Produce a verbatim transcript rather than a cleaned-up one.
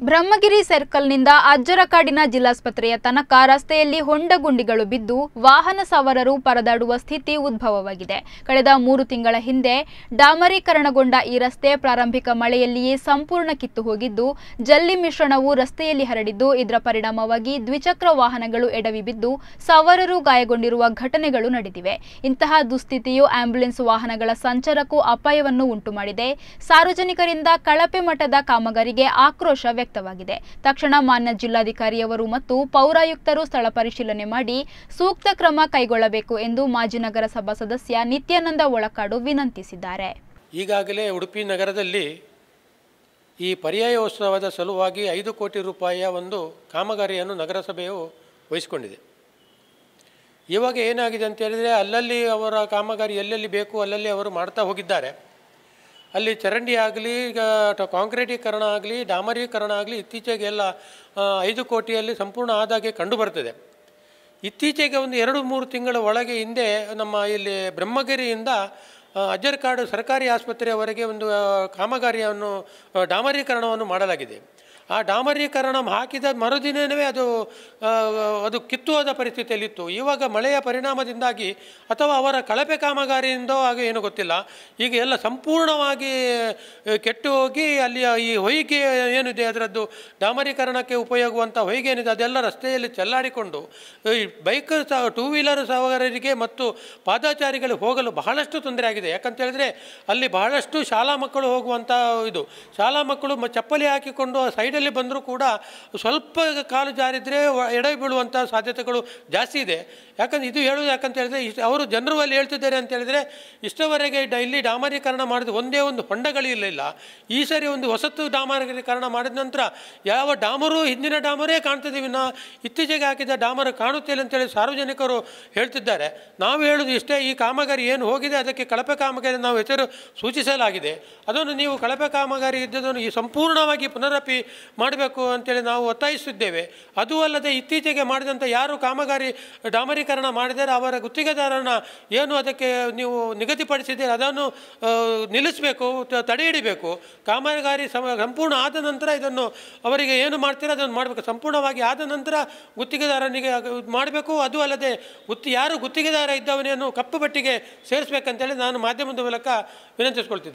ಬ್ರಹ್ಮಗಿರಿ ಸರ್ಕಲ್ನಿಂದ ಅಜ್ಜರಕಾಡಿನ ಜಿಲ್ಲಾಸ್ಪತ್ರೆಯ ತನಕ ರಸ್ತೆಯಲ್ಲಿ ಹೊಂಡಗುಂಡಿಗಳು ಬಿದ್ದು ವಾಹನ ಸವಾರರು ಪರದಾಡುವ ಸ್ಥಿತಿ ಉದ್ಭವವಾಗಿದೆ. ಕಳೆದ ಮೂರು ತಿಂಗಳ ಹಿಂದೆ ಡಾಮರೀಕರಣಗೊಂಡ ಈ ರಸ್ತೆ ಪ್ರಾರಂಭಿಕ ಮಳೆಯಲ್ಲಿಯೇ ಸಂಪೂರ್ಣ ಕಿತ್ತು ಹೋಗಿದ್ದು, ಜಲ್ಲಿ ಮಿಶ್ರಣವು ರಸ್ತೆಯಲ್ಲಿ ಹರಡಿದ್ದು, ಇದರ ಪರಿಣಾಮವಾಗಿ ದ್ವಿಚಕ್ರ ವಾಹನಗಳು ಎಡವಿ ಬಿದ್ದು ಸವಾರರು ಗಾಯಗೊಂಡಿರುವ ಘಟನೆಗಳು ನಡೆದಿವೆ. ಇಂತಹ ದುಸ್ಥಿತಿಯು ಆಂಬ್ಯುಲೆನ್ಸ್ ವಾಹನಗಳ ಸಂಚಾರಕ್ಕೂ ಅಪಾಯವನ್ನು ಉಂಟುಮಾಡಿದೆ. ಸಾರ್ವಜನಿಕರಿಂದ ಕಳಪೆ ಮಟ್ಟದ ಕಾಮಗಾರಿಗೆ ಆಕ್ರೋಶ ವ್ಯಕ್ತವಾಗಿದೆ. ತಕ್ಷಣ ಮಾನ್ಯ ಜಿಲ್ಲಾಧಿಕಾರಿಯವರು ಮತ್ತು ಪೌರಾಯುಕ್ತರು ಸ್ಥಳ ಪರಿಶೀಲನೆ ಮಾಡಿ ಸೂಕ್ತ ಕ್ರಮ ಕೈಗೊಳ್ಳಬೇಕು ಎಂದು ಮಾಜಿ ನಗರಸಭಾ ಸದಸ್ಯ ನಿತ್ಯಾನಂದ ಒಳಕಾಡು ವಿನಂತಿಸಿದ್ದಾರೆ. ಈಗಾಗಲೇ ಉಡುಪಿ ನಗರದಲ್ಲಿ ಈ ಪರ್ಯಾಯೋತ್ಸವದ ಸಲುವಾಗಿ ಐದು ಕೋಟಿ ರೂಪಾಯಿಯ ಒಂದು ಕಾಮಗಾರಿಯನ್ನು ನಗರಸಭೆಯು ವಹಿಸಿಕೊಂಡಿದೆ. ಇವಾಗ ಏನಾಗಿದೆ ಅಂತ ಹೇಳಿದರೆ, ಅಲ್ಲಲ್ಲಿ ಅವರ ಕಾಮಗಾರಿ ಎಲ್ಲೆಲ್ಲಿ ಬೇಕು ಅಲ್ಲಲ್ಲಿ ಅವರು ಮಾಡ್ತಾ ಹೋಗಿದ್ದಾರೆ. ಅಲ್ಲಿ ಚರಂಡಿ ಆಗಲಿ, ಈಗ ಕಾಂಕ್ರೀಟೀಕರಣ ಆಗಲಿ, ಡಾಮರೀಕರಣ ಆಗಲಿ ಇತ್ತೀಚೆಗೆಲ್ಲ ಐದು ಕೋಟಿಯಲ್ಲಿ ಸಂಪೂರ್ಣ ಆದಾಗೆ ಕಂಡು ಬರ್ತದೆ. ಇತ್ತೀಚೆಗೆ ಒಂದು ಎರಡು ಮೂರು ತಿಂಗಳ ಒಳಗೆ ಹಿಂದೆ ನಮ್ಮ ಇಲ್ಲಿ ಬ್ರಹ್ಮಗಿರಿಯಿಂದ ಅಜ್ಜರಕಾಡು ಸರ್ಕಾರಿ ಆಸ್ಪತ್ರೆಯವರೆಗೆ ಒಂದು ಕಾಮಗಾರಿಯನ್ನು ಡಾಮರೀಕರಣವನ್ನು ಮಾಡಲಾಗಿದೆ. ಆ ಡಾಮರೀಕರಣ ಹಾಕಿದ ಮರುದಿನವೇ ಅದು ಅದು ಕಿತ್ತುಹೋದ ಪರಿಸ್ಥಿತಿಯಲ್ಲಿತ್ತು. ಇವಾಗ ಮಳೆಯ ಪರಿಣಾಮದಿಂದಾಗಿ ಅಥವಾ ಅವರ ಕಳಪೆ ಕಾಮಗಾರಿಯಿಂದೋ ಹಾಗೆ ಏನೂ ಗೊತ್ತಿಲ್ಲ, ಈಗ ಎಲ್ಲ ಸಂಪೂರ್ಣವಾಗಿ ಕೆಟ್ಟು ಹೋಗಿ ಅಲ್ಲಿಯ ಈ ಹೊಯ್ಗೆ ಏನಿದೆ ಅದರದ್ದು ಡಾಮರೀಕರಣಕ್ಕೆ ಉಪಯೋಗವಂಥ ಹೊಯ್ಗೆ ಏನಿದೆ ಅದೆಲ್ಲ ರಸ್ತೆಯಲ್ಲಿ ಚೆಲ್ಲಾಡಿಕೊಂಡು ಈ ಬೈಕ್ ಸ ಟೂ ವೀಲರ್ ಸವಾರರಿಗೆ ಮತ್ತು ಪಾದಚಾರಿಗಳು ಹೋಗಲು ಬಹಳಷ್ಟು ತೊಂದರೆ ಆಗಿದೆ. ಯಾಕಂತ ಹೇಳಿದ್ರೆ ಅಲ್ಲಿ ಬಹಳಷ್ಟು ಶಾಲಾ ಮಕ್ಕಳು ಹೋಗುವಂಥ ಇದು, ಶಾಲಾ ಮಕ್ಕಳು ಚಪ್ಪಲಿ ಹಾಕಿಕೊಂಡು ಸೈಡ್ ಲ್ಲಿ ಬಂದರೂ ಕೂಡ ಸ್ವಲ್ಪ ಕಾಲು ಜಾರಿದರೆ ಎಡೆ ಬೀಳುವಂಥ ಸಾಧ್ಯತೆಗಳು ಜಾಸ್ತಿ ಇದೆ. ಯಾಕಂದರೆ ಇದು ಹೇಳೋದು ಯಾಕಂತ ಹೇಳಿದ್ರೆ, ಇಷ್ಟು ಅವರು ಜನರು ಅಲ್ಲಿ ಹೇಳ್ತಿದ್ದಾರೆ ಅಂತ ಹೇಳಿದರೆ, ಇಷ್ಟವರೆಗೆ ಇಲ್ಲಿ ಡಾಮರೀಕರಣ ಮಾಡಿದ ಒಂದೇ ಒಂದು ಹೊಂಡಗಳಿರಲಿಲ್ಲ. ಈ ಸರಿ ಒಂದು ಹೊಸತು ಡಾಮರೀಕರಣ ಮಾಡಿದ ನಂತರ ಯಾವ ಡಾಮರು ಹಿಂದಿನ ಡಾಮರೇ ಕಾಣ್ತಿದ್ದೀವಿ, ನಾ ಇತ್ತೀಚೆಗೆ ಹಾಕಿದ ಡಾಮರು ಕಾಣುತ್ತಿಲ್ಲ ಅಂತೇಳಿ ಸಾರ್ವಜನಿಕರು ಹೇಳ್ತಿದ್ದಾರೆ. ನಾವು ಹೇಳೋದು ಇಷ್ಟೇ, ಈ ಕಾಮಗಾರಿ ಏನು ಹೋಗಿದೆ ಅದಕ್ಕೆ ಕಳಪೆ ಕಾಮಗಾರಿ ನಾವು ಹೆಸರು ಸೂಚಿಸಲಾಗಿದೆ. ಅದನ್ನು ನೀವು ಕಳಪೆ ಕಾಮಗಾರಿ ಇದ್ದದನ್ನು ಈ ಸಂಪೂರ್ಣವಾಗಿ ಪುನರಪಿ ಮಾಡಬೇಕು ಅಂತೇಳಿ ನಾವು ಒತ್ತಾಯಿಸಿದ್ದೇವೆ. ಅದೂ ಅಲ್ಲದೆ ಇತ್ತೀಚೆಗೆ ಮಾಡಿದಂಥ ಯಾರು ಕಾಮಗಾರಿ ಡಾಮರೀಕರಣ ಮಾಡಿದರೆ ಅವರ ಗುತ್ತಿಗೆದಾರನ ಏನು ಅದಕ್ಕೆ ನೀವು ನಿಗದಿಪಡಿಸಿದ್ದೀರಿ ಅದನ್ನು ನಿಲ್ಲಿಸಬೇಕು, ತಡೆ ಹಿಡಿಬೇಕು. ಕಾಮಗಾರಿ ಸಂಪೂರ್ಣ ಆದ ನಂತರ ಇದನ್ನು ಅವರಿಗೆ ಏನು ಮಾಡ್ತೀರೋ ಅದನ್ನು ಮಾಡಬೇಕು. ಸಂಪೂರ್ಣವಾಗಿ ಆದ ನಂತರ ಗುತ್ತಿಗೆದಾರನಿಗೆ ಮಾಡಬೇಕು. ಅದು ಅಲ್ಲದೆ ಗುತ್ತಿ ಯಾರು ಗುತ್ತಿಗೆದಾರ ಇದ್ದವನೇನು ಕಪ್ಪು ಪಟ್ಟಿಗೆ ಸೇರಿಸಬೇಕಂತೇಳಿ ನಾನು ಮಾಧ್ಯಮದ ಮೂಲಕ ವಿನಂತಿಸ್ಕೊಳ್ತಿದ್ದೆ.